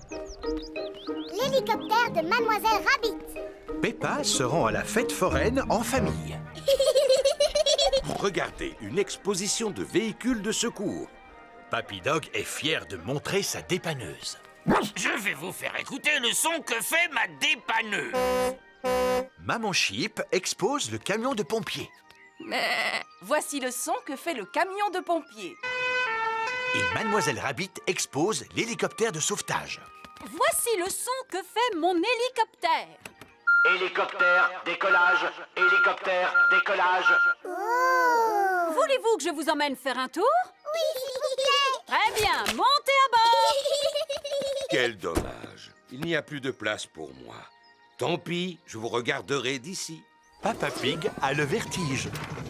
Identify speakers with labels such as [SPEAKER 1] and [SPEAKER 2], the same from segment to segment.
[SPEAKER 1] L'hélicoptère de Mademoiselle Rabbit.
[SPEAKER 2] Peppa se rend à la fête foraine en famille.
[SPEAKER 3] Regardez, une exposition de véhicules de secours.
[SPEAKER 2] Papy Dog est fier de montrer sa dépanneuse.
[SPEAKER 4] Je vais vous faire écouter le son que fait ma dépanneuse.
[SPEAKER 2] Maman Sheep expose le camion de pompiers.
[SPEAKER 5] Voici le son que fait le camion de pompiers.
[SPEAKER 2] Et Mademoiselle Rabbit expose l'hélicoptère de sauvetage.
[SPEAKER 6] Voici le son que fait mon hélicoptère.
[SPEAKER 7] Hélicoptère, décollage, hélicoptère, décollage.
[SPEAKER 1] Oh!
[SPEAKER 6] Voulez-vous que je vous emmène faire un tour?
[SPEAKER 1] Oui, s'il vous plaît.
[SPEAKER 6] Très bien, montez à bord.
[SPEAKER 3] Quel dommage. Il n'y a plus de place pour moi. Tant pis, je vous regarderai d'ici.
[SPEAKER 2] Papa Pig a le vertige.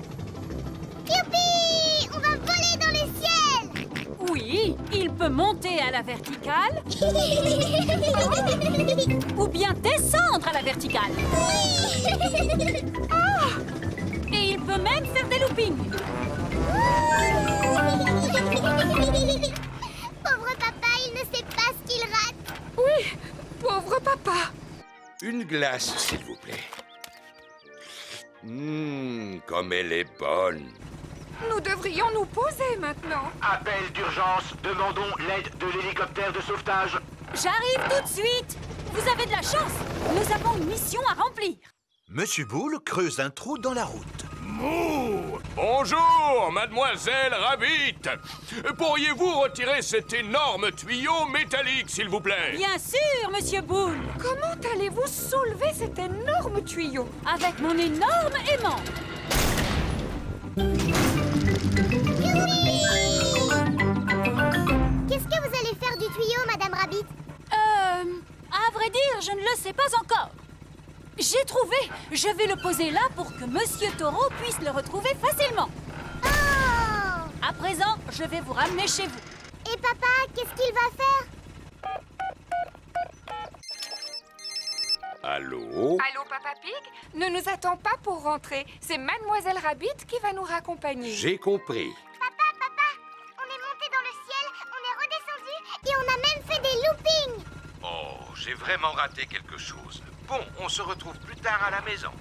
[SPEAKER 1] Youpi! On va voler dans le ciel.
[SPEAKER 6] Oui, il peut monter à la verticale ou bien descendre à la verticale. Ah! Et il peut même faire des loopings.
[SPEAKER 1] Pauvre papa, il ne sait pas ce qu'il rate.
[SPEAKER 5] Oui, pauvre papa.
[SPEAKER 3] Une glace, s'il vous plaît. Comme elle est bonne.
[SPEAKER 5] Nous devrions nous poser maintenant.
[SPEAKER 7] Appel d'urgence, demandons l'aide de l'hélicoptère de sauvetage.
[SPEAKER 6] J'arrive tout de suite. Vous avez de la chance. Nous avons une mission à remplir.
[SPEAKER 2] Monsieur Boule creuse un trou dans la route.
[SPEAKER 8] Mouh! Bonjour, Mademoiselle Rabbit! Pourriez-vous retirer cet énorme tuyau métallique, s'il vous plaît?
[SPEAKER 6] Bien sûr, Monsieur Boule.
[SPEAKER 5] Comment allez-vous soulever cet énorme tuyau?
[SPEAKER 6] Avec mon énorme aimant.
[SPEAKER 1] Qu'est-ce que vous allez faire du tuyau, Madame Rabbit?
[SPEAKER 6] À vrai dire, je ne le sais pas encore. J'ai trouvé. Je vais le poser là pour que Monsieur Taureau puisse le retrouver facilement.
[SPEAKER 1] Oh!
[SPEAKER 6] À présent, je vais vous ramener chez vous.
[SPEAKER 1] Et papa, qu'est-ce qu'il va faire?
[SPEAKER 3] Allô?
[SPEAKER 5] Allô, Papa Pig? Ne nous attends pas pour rentrer. C'est Mademoiselle Rabbit qui va nous raccompagner.
[SPEAKER 3] J'ai compris.
[SPEAKER 1] Papa, on est monté dans le ciel, on est redescendu et on a même fait des loopings.
[SPEAKER 3] Oh, j'ai vraiment raté quelque chose. Bon, on se retrouve plus tard à la maison.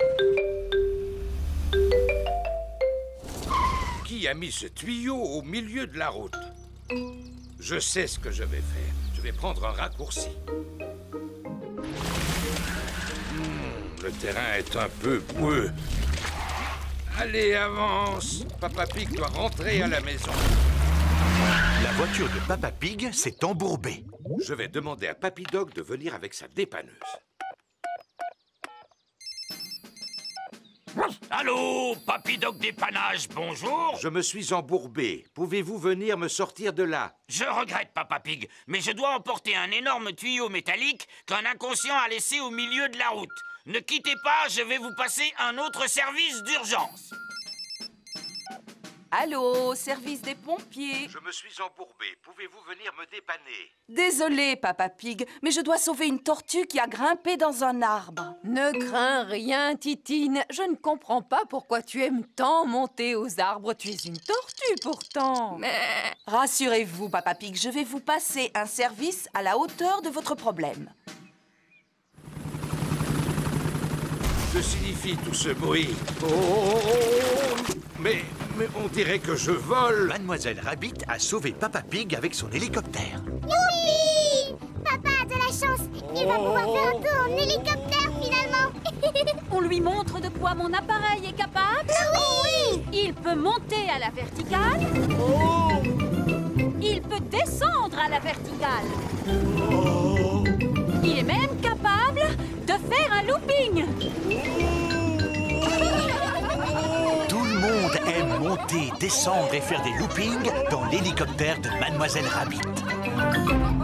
[SPEAKER 3] Qui a mis ce tuyau au milieu de la route? Je sais ce que je vais faire. Je vais prendre un raccourci. Le terrain est un peu boueux. Allez, avance. Papa Pig doit rentrer à la maison.
[SPEAKER 2] La voiture de Papa Pig s'est embourbée.
[SPEAKER 3] Je vais demander à Papy Dog de venir avec sa dépanneuse.
[SPEAKER 4] Allô, Papy Dog dépannage, bonjour.
[SPEAKER 3] Je me suis embourbé. Pouvez-vous venir me sortir de là?
[SPEAKER 4] Je regrette, Papa Pig, mais je dois emporter un énorme tuyau métallique qu'un inconscient a laissé au milieu de la route. Ne quittez pas, je vais vous passer un autre service d'urgence.
[SPEAKER 5] Allô, service des pompiers.
[SPEAKER 3] Je me suis embourbé. Pouvez-vous venir me dépanner?
[SPEAKER 5] Désolé, Papa Pig, mais je dois sauver une tortue qui a grimpé dans un arbre.
[SPEAKER 9] Ne crains rien, Titine. Je ne comprends pas pourquoi tu aimes tant monter aux arbres. Tu es une tortue, pourtant.
[SPEAKER 5] Rassurez-vous, Papa Pig, je vais vous passer un service à la hauteur de votre problème.
[SPEAKER 3] Que signifie tout ce bruit? Oh! Mais on dirait que je vole.
[SPEAKER 2] Mademoiselle Rabbit a sauvé Papa Pig avec son hélicoptère.
[SPEAKER 1] Youpi! Papa a de la chance. Il va pouvoir faire un tour en hélicoptère, finalement.
[SPEAKER 6] On lui montre de quoi mon appareil est capable.
[SPEAKER 1] Oui!
[SPEAKER 6] Il peut monter à la verticale. Il peut descendre à la verticale. Il est même capable de faire un looping.
[SPEAKER 2] Tout le monde aime monter, descendre et faire des loopings dans l'hélicoptère de Mademoiselle Rabbit.